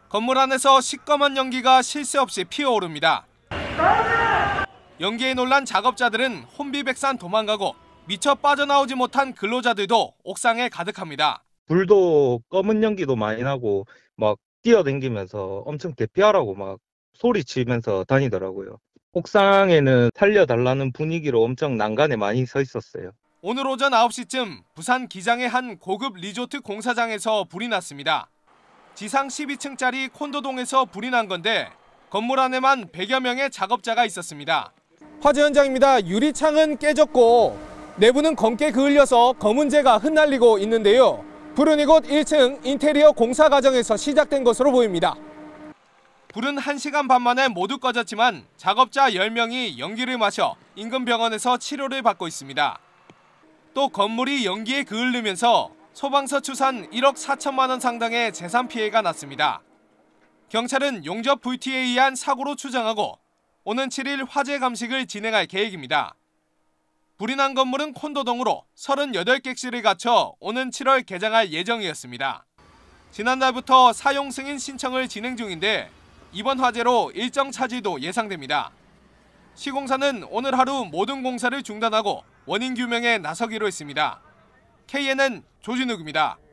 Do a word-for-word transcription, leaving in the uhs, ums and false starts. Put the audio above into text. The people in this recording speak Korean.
건물 안에서 시꺼먼 연기가 쉴 새 없이 피어오릅니다. 연기에 놀란 작업자들은 혼비백산 도망가고 미처 빠져나오지 못한 근로자들도 옥상에 가득합니다. 불도 검은 연기도 많이 나고 막 뛰어다니면서 엄청 대피하라고 막 소리치면서 다니더라고요. 옥상에는 살려달라는 분위기로 엄청 난간에 많이 서 있었어요. 오늘 오전 아홉 시쯤 부산 기장의 한 고급 리조트 공사장에서 불이 났습니다. 지상 십이 층짜리 콘도동에서 불이 난 건데 건물 안에만 백여 명의 작업자가 있었습니다. 화재 현장입니다. 유리창은 깨졌고 내부는 검게 그을려서 검은재가 흩날리고 있는데요. 불은 이곳 일 층 인테리어 공사 과정에서 시작된 것으로 보입니다. 불은 한 시간 반 만에 모두 꺼졌지만 작업자 열 명이 연기를 마셔 인근 병원에서 치료를 받고 있습니다. 또 건물이 연기에 그을리면서 소방서 추산 일억 사천만 원 상당의 재산 피해가 났습니다. 경찰은 용접 불티에 의한 사고로 추정하고 오는 칠 일 화재 감식을 진행할 계획입니다. 불이 난 건물은 콘도동으로 서른여덟 객실을 갖춰 오는 칠월 개장할 예정이었습니다. 지난달부터 사용 승인 신청을 진행 중인데 이번 화재로 일정 차질도 예상됩니다. 시공사는 오늘 하루 모든 공사를 중단하고 원인 규명에 나서기로 했습니다. 케이엔엔 조진욱입니다.